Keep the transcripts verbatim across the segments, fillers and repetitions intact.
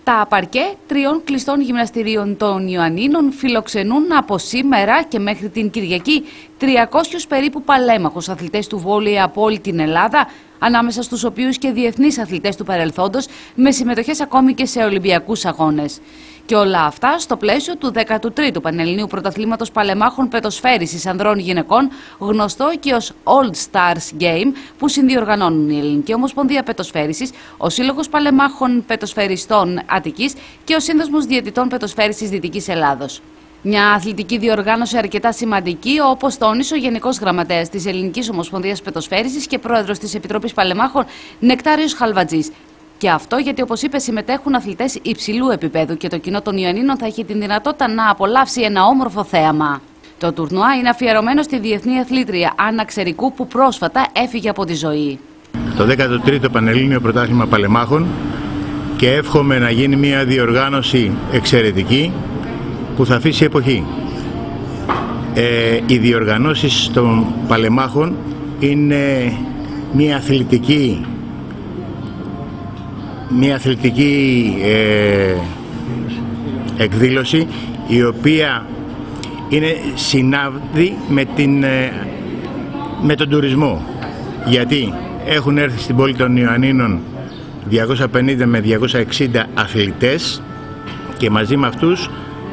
Τα παρκέ τριών κλειστών γυμναστηρίων των Ιωαννίνων φιλοξενούν από σήμερα και μέχρι την Κυριακή τριακόσιους περίπου παλέμαχους αθλητές του βόλεϊ από όλη την Ελλάδα, ανάμεσα στους οποίους και διεθνείς αθλητές του παρελθόντος, με συμμετοχές ακόμη και σε Ολυμπιακούς αγώνες. Και όλα αυτά στο πλαίσιο του δέκατου τρίτου Πανελληνίου Πρωταθλήματος Παλεμάχων Πετοσφαίρισης Ανδρών Γυναικών, γνωστό και ως Old Stars Game, που συνδιοργανώνουν η Ελληνική Ομοσπονδία Πετοσφαίρισης, ο Σύλλογος Παλεμάχων Πετοσφαιριστών Αττικής και ο Σύνδεσμος Διαιτητών Πετοσφαίρισης Δυτικής Ελλάδος. Μια αθλητική διοργάνωση αρκετά σημαντική, όπως τόνισε ο Γενικός Γραμματέας της Ελληνικής Ομοσπονδίας Πετοσφαίρισης και Πρόεδρος της Επιτροπής Παλεμάχων, Νεκτάριος Χαλβατζής. Και αυτό γιατί, όπως είπε, συμμετέχουν αθλητές υψηλού επίπεδου και το κοινό των Ιωαννίνων θα έχει την δυνατότητα να απολαύσει ένα όμορφο θέαμα. Το τουρνουά είναι αφιερωμένο στη διεθνή αθλήτρια Άννα Ξερικού, που πρόσφατα έφυγε από τη ζωή. Το δέκατο τρίτο Πανελλήνιο Πρωτάθλημα Παλεμάχων, και εύχομαι να γίνει μια διοργάνωση εξαιρετική που θα αφήσει εποχή. Ε, οι διοργανώσεις των Παλεμάχων είναι μια αθλητική μια αθλητική ε, εκδήλωση, η οποία είναι συνάδει με, την, ε, με τον τουρισμό, γιατί έχουν έρθει στην πόλη των Ιωαννίνων διακόσια πενήντα με διακόσια εξήντα αθλητές και μαζί με αυτούς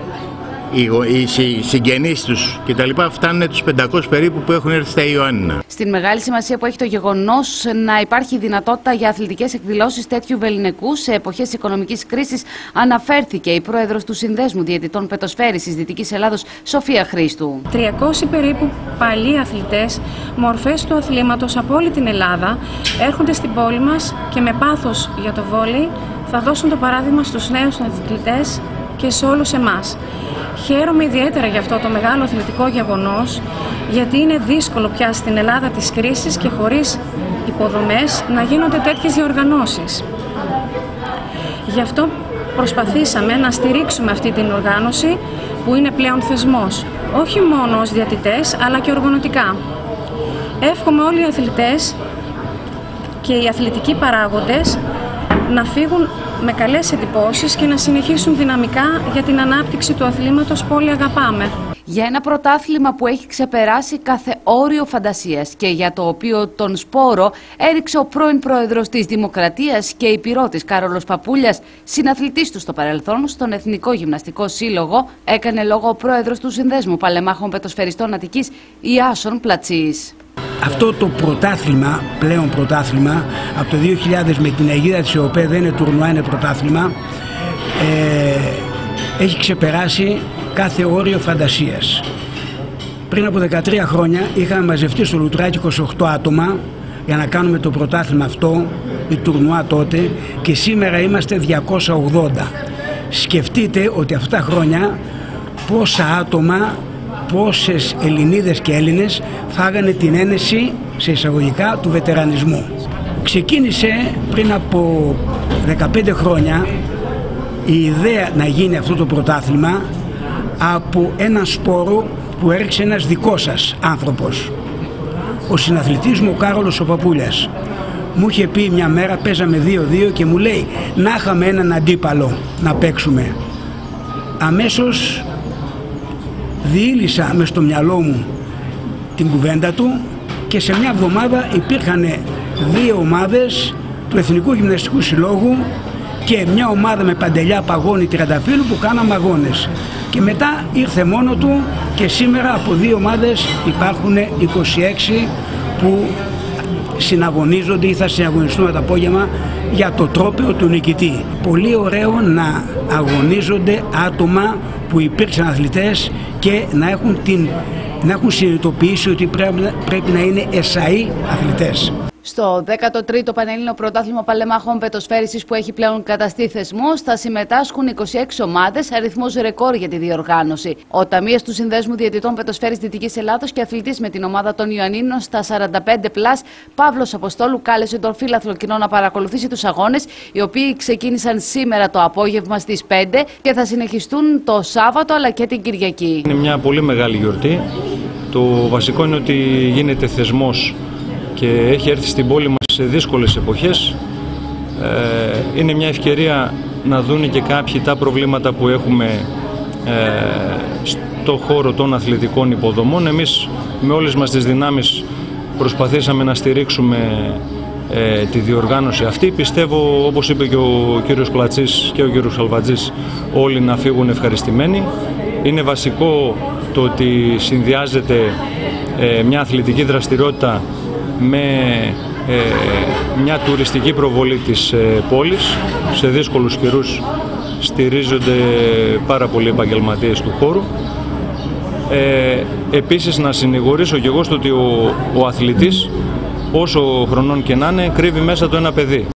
οι συγγενείς τους και τα λοιπά φτάνουν τους πεντακόσιους περίπου που έχουν έρθει στα Ιωάννινα. Στην μεγάλη σημασία που έχει το γεγονός να υπάρχει δυνατότητα για αθλητικές εκδηλώσεις τέτοιου βεληνικού σε εποχές οικονομικής κρίσης, αναφέρθηκε η πρόεδρος του Συνδέσμου Διαιτητών Πετοσφαίρισης Δυτικής Ελλάδος, Σοφία Χρήστου. τριακόσιοι περίπου παλιοί αθλητές, μορφές του αθλήματος από όλη την Ελλάδα, έρχονται στην πόλη μας και με πάθος για το βόλεϊ θα δώσουν το παράδειγμα στους νέους αθλητές και σε όλους εμάς. Χαίρομαι ιδιαίτερα για αυτό το μεγάλο αθλητικό γεγονός, γιατί είναι δύσκολο πια στην Ελλάδα της κρίσης και χωρίς υποδομές να γίνονται τέτοιες διοργανώσεις. Γι' αυτό προσπαθήσαμε να στηρίξουμε αυτή την οργάνωση που είναι πλέον θεσμός, όχι μόνο ως διαιτητές αλλά και οργανωτικά. Εύχομαι όλοι οι αθλητές και οι αθλητικοί παράγοντες να φύγουν με καλές εντυπώσεις και να συνεχίσουν δυναμικά για την ανάπτυξη του αθλήματος που όλοι αγαπάμε. Για ένα πρωτάθλημα που έχει ξεπεράσει κάθε όριο φαντασίας και για το οποίο τον σπόρο έριξε ο πρώην πρόεδρος της Δημοκρατίας και υπηρώτης Κάρολος Παπούλιας, συναθλητής του στο παρελθόν στον Εθνικό Γυμναστικό Σύλλογο, έκανε λόγο ο πρόεδρος του Συνδέσμου Παλεμάχων Πετοσφαιριστών Αττικής, Ιάσον Πλατσής. Αυτό το πρωτάθλημα, πλέον πρωτάθλημα, από το δύο χιλιάδες με την αιγίδα της ΕΟΠΕ, δεν είναι τουρνουά, είναι πρωτάθλημα, ε, έχει ξεπεράσει κάθε όριο φαντασίας. Πριν από δεκατρία χρόνια είχαμε μαζευτεί στο Λουτράκι είκοσι οκτώ άτομα για να κάνουμε το πρωτάθλημα αυτό, η τουρνουά τότε, και σήμερα είμαστε διακόσια ογδόντα. Σκεφτείτε ότι αυτά τα χρόνια πόσα άτομα, πόσες Ελληνίδες και Έλληνες φάγανε την ένεση, σε εισαγωγικά, του βετερανισμού. Ξεκίνησε πριν από δεκαπέντε χρόνια η ιδέα να γίνει αυτό το πρωτάθλημα από έναν σπόρο που έριξε ένας δικός σας άνθρωπος. Ο συναθλητής μου, ο Κάρολος ο Παπούλιας, μου είχε πει μια μέρα, παίζαμε δύο δύο και μου λέει να είχαμε έναν αντίπαλο να παίξουμε. Αμέσως διήλυσα μες στο μυαλό μου την κουβέντα του και σε μια εβδομάδα υπήρχαν δύο ομάδες του Εθνικού Γυμναστικού Συλλόγου και μια ομάδα με Παντελιά, Παγώνη, Τριανταφύλλου που κάναμε αγώνες. Και μετά ήρθε μόνο του και σήμερα από δύο ομάδες υπάρχουν είκοσι έξι που συναγωνίζονται ή θα συναγωνιστούν το απόγευμα για το τρόπαιο του νικητή. Πολύ ωραίο να αγωνίζονται άτομα που υπήρξαν αθλητές και να έχουν, την, να έχουν συνειδητοποιήσει ότι πρέπει, πρέπει να είναι εσαί αθλητές. Στο δέκατο τρίτο Πανελλήνιο Πρωτάθλημα Παλεμάχων Πετοσφαίρισης, που έχει πλέον καταστεί θεσμός, θα συμμετάσχουν είκοσι έξι ομάδες, αριθμός ρεκόρ για τη διοργάνωση. Ο ταμείας του Συνδέσμου Διαιτητών Πετοσφαίρισης Δυτικής Ελλάδος και αθλητής με την ομάδα των Ιωαννίνων στα σαράντα πέντε πλας, Παύλος Αποστόλου, κάλεσε τον φίλαθλο κοινό να παρακολουθήσει τους αγώνες, οι οποίοι ξεκίνησαν σήμερα το απόγευμα στις πέντε και θα συνεχιστούν το Σάββατο αλλά και την Κυριακή. Είναι μια πολύ μεγάλη γιορτή. Το βασικό είναι ότι γίνεται θεσμός και έχει έρθει στην πόλη μας σε δύσκολες εποχές. Ε, είναι μια ευκαιρία να δουν και κάποιοι τα προβλήματα που έχουμε ε, στο χώρο των αθλητικών υποδομών. Εμείς με όλες μας τις δυνάμεις προσπαθήσαμε να στηρίξουμε ε, τη διοργάνωση αυτή. Πιστεύω, όπως είπε και ο κύριος Κλατσής και ο κύριος Χαλβατζής, όλοι να φύγουν ευχαριστημένοι. Είναι βασικό το ότι συνδυάζεται ε, μια αθλητική δραστηριότητα με ε, μια τουριστική προβολή της ε, πόλης. Σε δύσκολους καιρούς στηρίζονται πάρα πολλοί επαγγελματίες του χώρου. Ε, επίσης να συνηγορήσω και εγώ στο ότι ο, ο αθλητής, όσο χρονών και να είναι, κρύβει μέσα του ένα παιδί.